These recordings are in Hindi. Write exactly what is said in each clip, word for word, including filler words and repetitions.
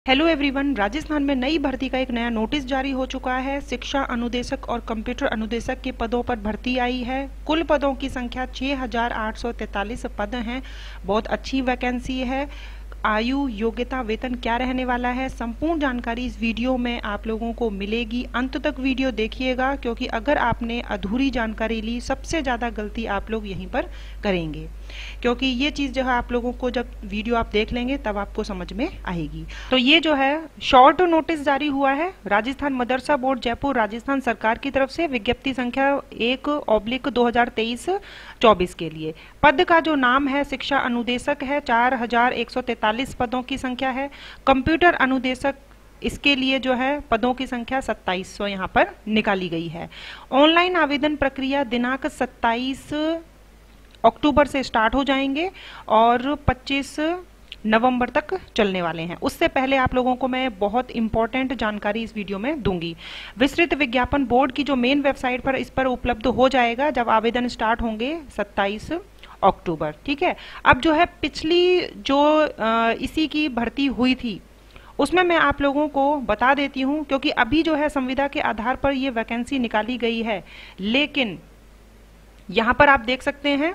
Hello everyone. राजस्थान में नई भर्ती का एक नया नोटिस जारी हो चुका है। शिक्षा अनुदेशक और कंप्यूटर अनुदेशक के पदों पर भर्ती आई है। कुल पदों की संख्या छह हजार आठ सौ तैंतालीस पद हैं। बहुत अच्छी वैकेंसी है। आयु, योग्यता, वेतन क्या रहने वाला है, संपूर्ण जानकारी इस वीडियो में आप लोगों को मिलेगी। अंत तक वीडियो देखिएगा, क्योंकि अगर आपने अधूरी जानकारी ली, सबसे ज़्यादा गलती आप लोग यहीं पर करेंगे, क्योंकि ये चीज़ जो है आप लोगों को जब वीडियो आप देख लेंगे तब आपको समझ में आएगी। तो ये जो है शॉर्ट नोटिस जारी हुआ है राजस्थान मदरसा बोर्ड जयपुर राजस्थान सरकार की तरफ से, विज्ञप्ति संख्या एक ऑब्लिक दो हजार तेईस चौबीस के लिए। पद का जो नाम है शिक्षा अनुदेशक है। चार हजार एक सौ तैतालीस पदों की संख्या है। कंप्यूटर अनुदेशक, इसके लिए जो है पदों की संख्या सत्ताईस सौ यहाँ पर निकाली गई है। ऑनलाइन आवेदन प्रक्रिया दिनांक सत्ताईस अक्टूबर से स्टार्ट हो जाएंगे और पच्चीस नवंबर तक चलने वाले हैं। उससे पहले आप लोगों को मैं बहुत इंपॉर्टेंट जानकारी इस वीडियो में दूंगी। विस्तृत विज्ञापन बोर्ड की जो मेन वेबसाइट पर इस पर उपलब्ध हो जाएगा जब आवेदन स्टार्ट होंगे सत्ताईस अक्टूबर। ठीक है। अब जो है पिछली जो आ, इसी की भर्ती हुई थी उसमें मैं आप लोगों को बता देती हूं, क्योंकि अभी जो है संविदा के आधार पर ये वैकेंसी निकाली गई है, लेकिन यहां पर आप देख सकते हैं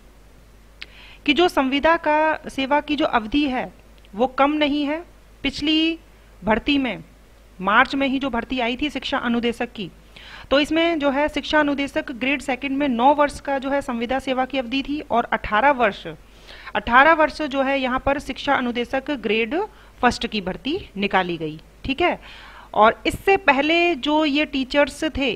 कि जो संविदा का सेवा की जो अवधि है वो कम नहीं है। पिछली भर्ती में मार्च में ही जो भर्ती आई थी शिक्षा अनुदेशक की, तो इसमें जो है शिक्षा अनुदेशक ग्रेड सेकंड में नौ वर्ष का जो है संविदा सेवा की अवधि थी और अठारह वर्ष अठारह वर्ष जो है यहाँ पर शिक्षा अनुदेशक ग्रेड फर्स्ट की भर्ती निकाली गई। ठीक है। और इससे पहले जो ये टीचर्स थे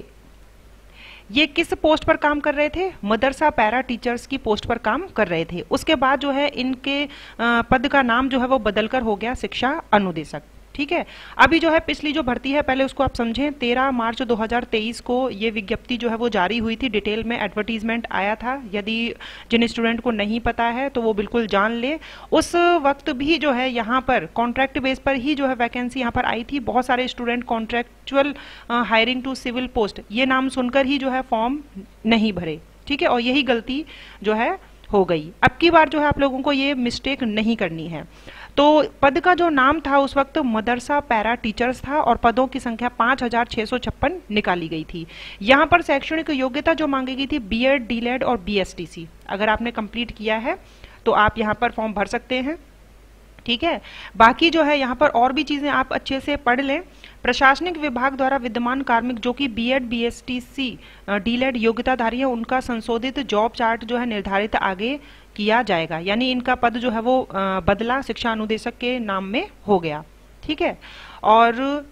ये किस पोस्ट पर काम कर रहे थे? मदरसा पैरा टीचर्स की पोस्ट पर काम कर रहे थे। उसके बाद जो है इनके पद का नाम जो है वो बदलकर हो गया शिक्षा अनुदेशक। ठीक है। अभी जो है पिछली जो भर्ती है पहले उसको आप समझें। तेरह मार्च दो हजार तेईस को ये विज्ञप्ति जो है वो जारी हुई थी, डिटेल में एडवर्टीजमेंट आया था। यदि जिन स्टूडेंट को नहीं पता है तो वो बिल्कुल जान ले। उस वक्त भी जो है यहाँ पर कॉन्ट्रैक्ट बेस पर ही जो है वैकेंसी यहाँ पर आई थी। बहुत सारे student contractual hiring to civil post ये नाम सुनकर ही जो है फॉर्म नहीं भरे। ठीक है। और यही गलती जो है हो गई। अब की बार जो है आप लोगों को ये मिस्टेक नहीं करनी है। तो पद का जो नाम था उस वक्त मदरसा पैरा टीचर्स था और पदों की संख्या पाँच हजार छः सौ छप्पन निकाली गई थी। यहाँ पर शैक्षणिक योग्यता जो मांगी गई थी बीएड, डीलेड और बीएसटीसी, अगर आपने कंप्लीट किया है तो आप यहाँ पर फॉर्म भर सकते हैं। ठीक है। बाकी जो है यहाँ पर और भी चीजें आप अच्छे से पढ़ लें। प्रशासनिक विभाग द्वारा विद्यमान कार्मिक जो कि बीएड, बीएसटीसी, डीलेड योग्यताधारी है, उनका संशोधित जॉब चार्ट जो है निर्धारित आगे किया जाएगा। यानी इनका पद जो है वो बदला शिक्षा अनुदेशक के नाम में हो गया। ठीक है। और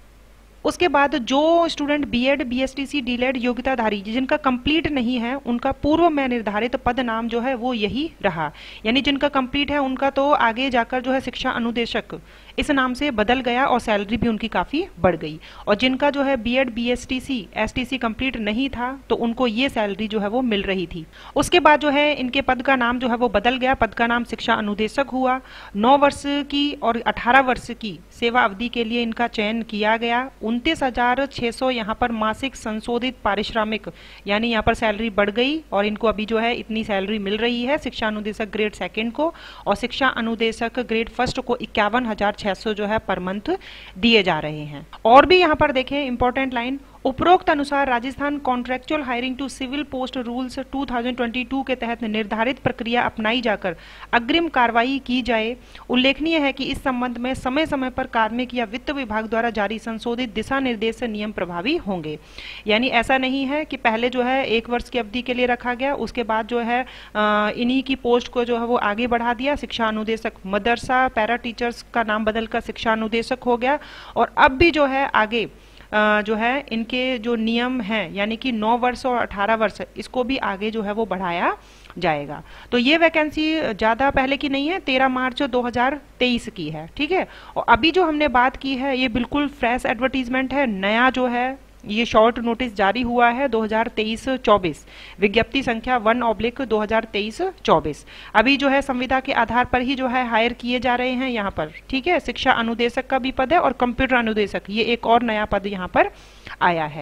उसके बाद जो स्टूडेंट बीएड, बीएसटीसी, डीलेड योग्यताधारी जिनका कंप्लीट नहीं है उनका पूर्व में निर्धारित पद नाम जो है वो यही रहा। यानी जिनका कंप्लीट है उनका तो आगे जाकर जो है शिक्षा अनुदेशक इस नाम से बदल गया और सैलरी भी उनकी काफी बढ़ गई। और जिनका जो है बीएड, बीएसटीसी, एसटीसी कंप्लीट नहीं था तो उनको ये सैलरी जो है वो मिल रही थी। उसके बाद जो है इनके पद का नाम जो है वो बदल गया। पद का नाम शिक्षा अनुदेशक हुआ। नौ वर्ष की और अठारह वर्ष की सेवा अवधि के लिए इनका चयन किया गया। उनतीस हजार छह सौ यहाँ पर मासिक संशोधित पारिश्रमिक, यानी यहाँ पर सैलरी बढ़ गई और इनको अभी जो है इतनी सैलरी मिल रही है शिक्षा अनुदेशक ग्रेड सेकंड को, और शिक्षा अनुदेशक ग्रेड फर्स्ट को इक्यावन हजार छह सौ जो है पर मंथ दिए जा रहे हैं। और भी यहाँ पर देखें इंपॉर्टेंट लाइन, उपरोक्त अनुसार Rajasthan contractual hiring to civil post rules दो हज़ार बाईस के तहत निर्धारित प्रक्रिया अपनाई जाकर अग्रिम कार्रवाई की जाए। उल्लेखनीय है कि इस संबंध में समय समय पर कार्मिक या वित्त विभाग द्वारा जारी संशोधित दिशा निर्देश से नियम प्रभावी होंगे। यानी ऐसा नहीं है कि पहले जो है एक वर्ष की अवधि के लिए रखा गया, उसके बाद जो है इन्हीं की पोस्ट को जो है वो आगे बढ़ा दिया। शिक्षा अनुदेशक मदरसा पैरा टीचर्स का नाम बदलकर शिक्षा अनुदेशक हो गया। और अब भी जो है आगे जो है इनके जो नियम हैं, यानी कि नौ वर्ष और अठारह वर्ष, इसको भी आगे जो है वो बढ़ाया जाएगा। तो ये वैकेंसी ज़्यादा पहले की नहीं है, तेरह मार्च दो हज़ार तेईस की है। ठीक है। और अभी जो हमने बात की है ये बिल्कुल फ्रेश एडवर्टीजमेंट है। नया जो है ये शॉर्ट नोटिस जारी हुआ है दो हज़ार तेईस चौबीस, विज्ञप्ति संख्या वन ऑब्लिक दो हज़ार तेईस चौबीस। अभी जो है संविदा के आधार पर ही जो है हायर किए जा रहे हैं यहाँ पर। ठीक है। शिक्षा अनुदेशक का भी पद है और कंप्यूटर अनुदेशक, ये एक और नया पद यहाँ पर आया है।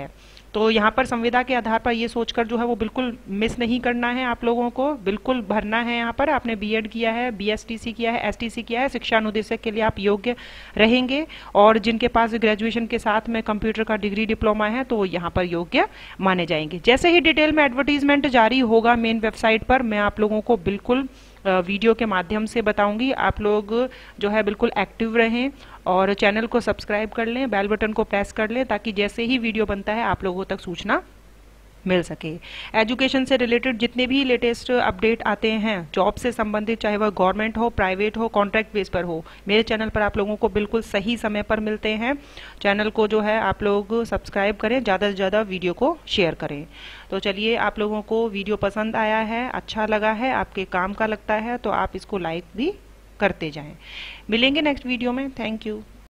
तो यहाँ पर संविदा के आधार पर ये सोचकर जो है वो बिल्कुल मिस नहीं करना है, आप लोगों को बिल्कुल भरना है। यहाँ पर आपने बीएड किया है, बीएसटीसी किया है, एसटीसी किया है, शिक्षा अनुदेशक के लिए आप योग्य रहेंगे। और जिनके पास ग्रेजुएशन के साथ में कंप्यूटर का डिग्री डिप्लोमा है तो वो यहाँ पर योग्य माने जाएंगे। जैसे ही डिटेल में एडवर्टीजमेंट जारी होगा मेन वेबसाइट पर, मैं आप लोगों को बिल्कुल वीडियो के माध्यम से बताऊंगी। आप लोग जो है बिल्कुल एक्टिव रहें और चैनल को सब्सक्राइब कर लें, बेल बटन को प्रेस कर लें, ताकि जैसे ही वीडियो बनता है आप लोगों तक सूचना मिल सके। एजुकेशन से रिलेटेड जितने भी लेटेस्ट अपडेट आते हैं जॉब से संबंधित, चाहे वह गवर्नमेंट हो, प्राइवेट हो, कॉन्ट्रैक्ट बेस पर हो, मेरे चैनल पर आप लोगों को बिल्कुल सही समय पर मिलते हैं। चैनल को जो है आप लोग सब्सक्राइब करें, ज़्यादा से ज़्यादा वीडियो को शेयर करें। तो चलिए, आप लोगों को वीडियो पसंद आया है, अच्छा लगा है, आपके काम का लगता है तो आप इसको लाइक भी करते जाएं। मिलेंगे नेक्स्ट वीडियो में। Thank you.